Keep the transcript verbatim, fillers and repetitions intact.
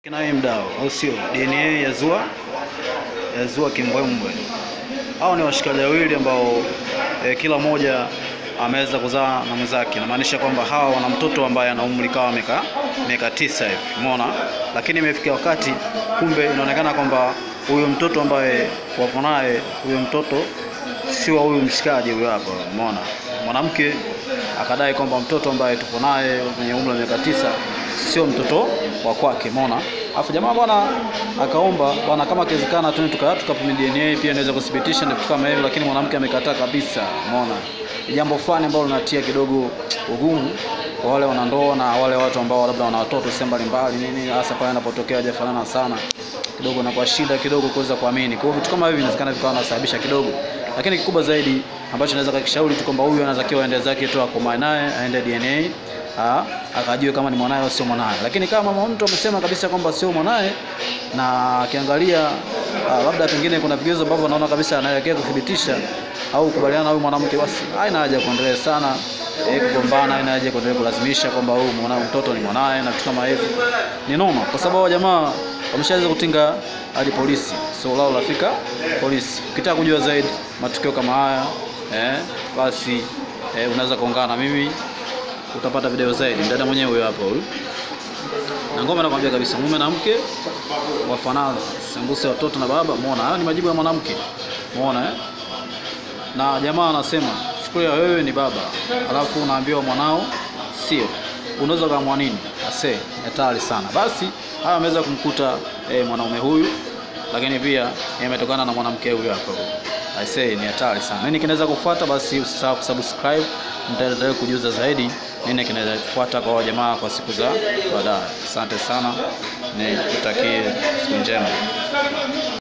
Kinawe mdao au sio? D N A ya Zua ya Zua Kimbwembwe. Hao ni washikaji wawili ambao e, kila mmoja ameweza kuzaa na mwenzake. Inamaanisha kwamba hawa wana mtoto ambaye ana umri kama miaka miaka tisa hivi. Umeona? Lakini imefikia wakati kumbe inaonekana kwamba huyo mtoto ambaye wapo naye, huyo mtoto sio huyu mshikaji huyo hapa. Umeona? Mwanamke akadai kwamba mtoto ambaye tupo naye mwenye umri wa miaka tisa sio mtoto wa kwake. Umeona? Afu jamaa bwana akaomba bwana kama kiwezekana tu tukapima D N A pia inaweza kudhibitisha na kitu kama hivyo, lakini mwanamke amekataa kabisa. Umeona? Ni jambo fulani ambalo linatia kidogo ugumu kwa wale wanandoa na wale watu ambao labda wana watoto sehemu mbalimbali nini, hasa pale inapotokea hajafanana sana kidogo na kwa shida kidogo kuweza kuamini. Kwa hivyo vitu kama hivi inawezekana vikawa vinasababisha kidogo, lakini kikubwa zaidi ambacho naweza kukishauri tu kwamba huyu anatakiwa aende zake tu akomae naye aende D N A ah akajue kama ni mwanae au sio mwanae. Lakini kama mama mtu amesema kabisa kwamba sio mwanae na akiangalia labda pengine kuna vigezo ambavyo anaona kabisa anaelekea kudhibitisha au kubaliana na huyu mwanamke, basi haina haja kuendelea sana eh kugombana, haina haja kuendelea kulazimisha kwamba huyu mwanao mtoto ni mwanae na vitu kama hivyo. Ni noma kwa sababu wa jamaa wameshaweza kutinga hadi polisi. So lao lafika polisi. Ukitaka kujua zaidi matukio kama haya eh basi eh, unaweza kuungana na mimi utapata video zaidi. Mdada mwenyewe huyo hapo huyu. Na ngoma nakwambia kabisa mume na mke wafanana, sembuse watoto na baba. Umeona? Haya ni majibu ya mwanamke. Umeona eh? Na jamaa anasema chukulia wewe ni baba alafu unaambiwa mwanao sio, unaweza kama nini? Ase hatari sana. Basi haya ameweza kumkuta eh, mwanaume huyu, lakini pia yametokana na mwanamke huyu hapo. I say ni hatari sana. Nini kinaweza kufuata? Basi usisahau kusubscribe, nitaendelea kujuza zaidi nini kinaweza kufuata kwa jamaa kwa siku za baadaye. Asante sana, nikutakie siku njema.